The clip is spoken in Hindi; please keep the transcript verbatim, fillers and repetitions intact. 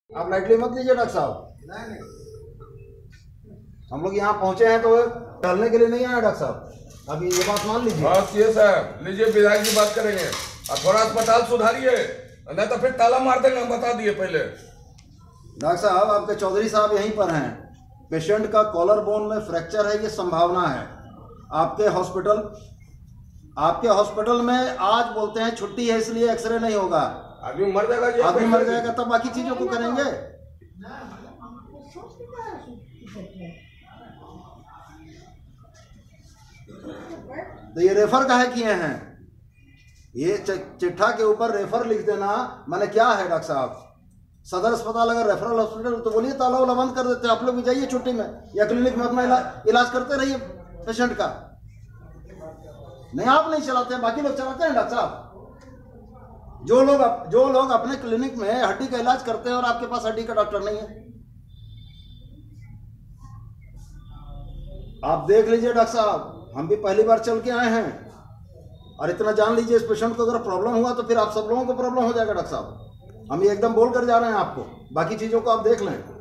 आप लाइटली मत लीजिए डॉक्टर साहब। हम लोग यहाँ पहुंचे हैं तो टहलने के लिए नहीं आए डॉक्टर साहब। अभी ये बात मान लीजिए। हाँ सीए साहब लीजिए, विधायक जी बात करेंगे। अब थोड़ा अस्पताल सुधारिए, नहीं तो फिर ताला मार देंगे, हम बता दिए पहले। डॉक्टर साहब आपके चौधरी साहब यहीं पर हैं। पेशेंट का कॉलर बोन में फ्रैक्चर है, ये संभावना है। आपके हॉस्पिटल आपके हॉस्पिटल में आज बोलते हैं छुट्टी है इसलिए एक्सरे नहीं होगा। आदमी मर जाएगा जी, आदमी मर जाएगा तब बाकी चीजों को करेंगे। तो ये रेफर काहे किए हैं? ये चिट्ठा के ऊपर रेफर लिख देना माने क्या है डॉक्टर साहब? सदर अस्पताल अगर रेफरल हॉस्पिटल तो बोलिए ताला वाला बंद कर देते, आप लोग भी जाइए छुट्टी में या क्लिनिक में अपना इलाज इलाज करते रहिए पेशेंट का। नहीं आप नहीं चलाते हैं, बाकी लोग चलाते हैं डॉक्टर साहब। जो लोग जो लोग अपने क्लिनिक में हड्डी का इलाज करते हैं और आपके पास हड्डी का डॉक्टर नहीं है। आप देख लीजिए डॉक्टर साहब, हम भी पहली बार चल के आए हैं और इतना जान लीजिए इस पेशेंट को अगर प्रॉब्लम हुआ तो फिर आप सब लोगों को प्रॉब्लम हो जाएगा डॉक्टर साहब। हम ये एकदम बोल कर जा रहे हैं आपको, बाकी चीजों को आप देख लें।